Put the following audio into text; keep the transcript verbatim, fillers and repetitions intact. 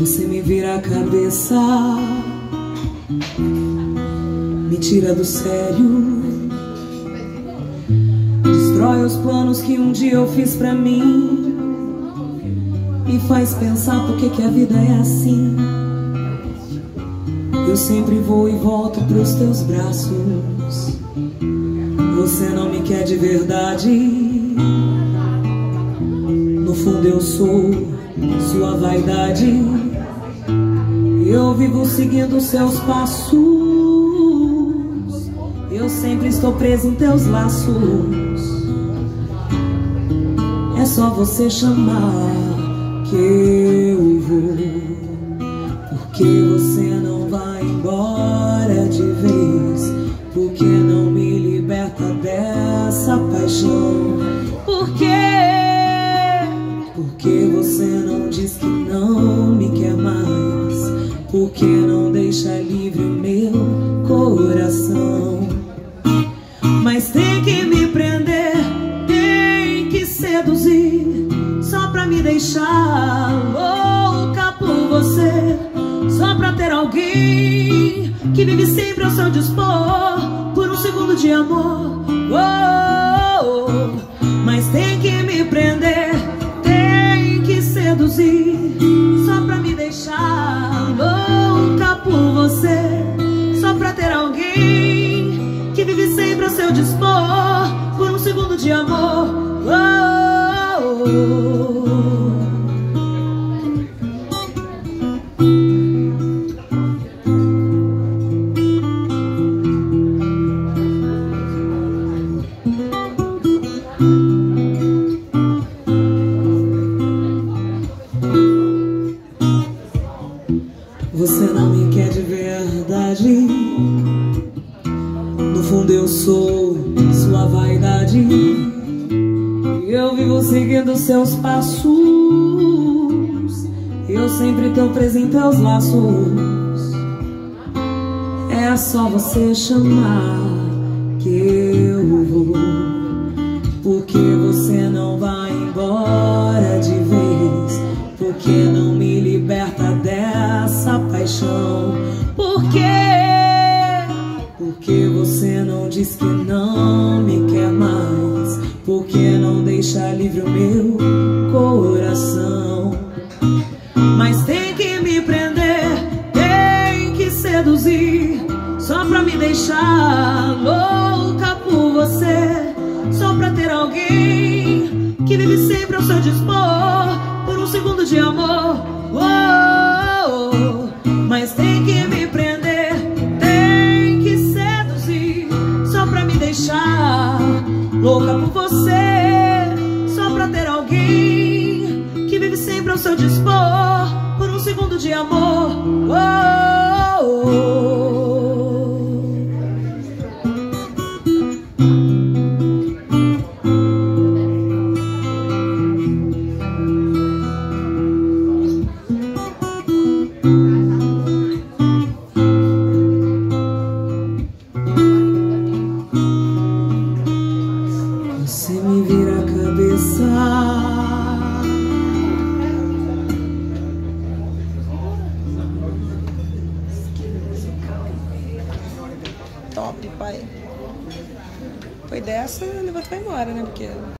Você me vira a cabeça, me tira do sério, destrói os planos que um dia eu fiz pra mim, me faz pensar por que que a vida é assim. Eu sempre vou e volto pros teus braços. Você não me quer de verdade. No fundo eu sou sua vaidade. Eu vivo seguindo seus passos. Eu sempre estou preso em teus laços. É só você chamar que eu vou, porque você não vai embora de vez, porque não me liberta dessa paixão. Por quê? Porque você não diz que não me quer mais, porque não deixa livre o meu coração. Mas tem que me prender, tem que seduzir, só pra me deixar louca por você, só pra ter alguém que vive sempre ao seu dispor, por um segundo de amor. Oh, oh, oh. Mas tem que me prender, tem que seduzir, só pra me deixar louca por você, só pra ter alguém que vive sempre ao seu dispor, por um segundo de amor. Oh, oh, oh. Você não me quer de verdade. No fundo eu sou sua vaidade. Eu vivo seguindo seus passos. Eu sempre tô preso em teus laços. É só você chamar que eu vou, porque você não vai embora de vez, porque não me liberta dessa paixão. Por quê? Porque você não diz que não me quer mais, porque não deixa livre o meu coração. Mas tem que me prender, tem que seduzir, só pra me deixar louca por você, só pra ter alguém que vive sempre ao seu dispor, por um segundo de amor. Oh, oh, oh. Mas tem que me prender, tem que seduzir, só pra me deixar louca por você, só pra ter alguém que vive sempre ao seu dispor, por um segundo de amor. Oh, oh, oh. Você me vira a cabeça, top, pai. Foi dessa, levanta e vai embora, né? Porque